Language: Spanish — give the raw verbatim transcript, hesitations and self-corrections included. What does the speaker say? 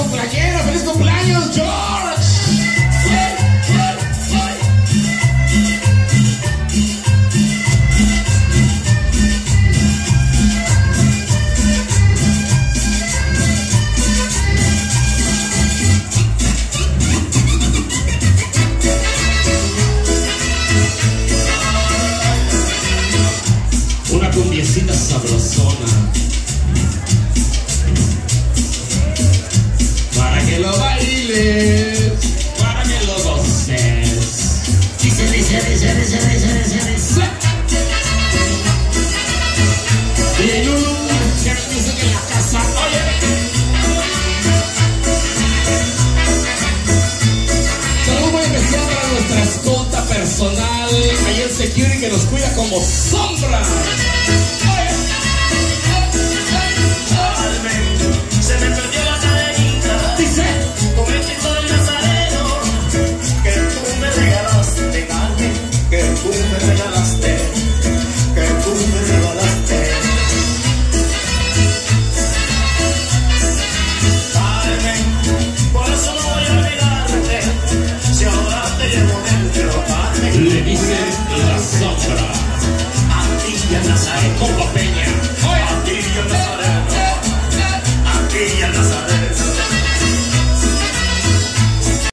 cumpleañero. ¡Feliz cumpleaños, George! Una cumbiecita sabrosona para que lo bailes, para que lo goces. Dice, dice, dice, dice, dice, dice, dice. Y Lulu, que me dice que en la casa, oye. Saludos muy especial para nuestra escolta personal, ahí el security que nos cuida como son.